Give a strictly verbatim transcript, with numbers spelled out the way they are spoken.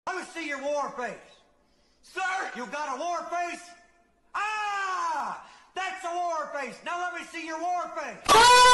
Let me see your war face. Sir! You got a war face? Ah! That's a war face. Now let me see your war face.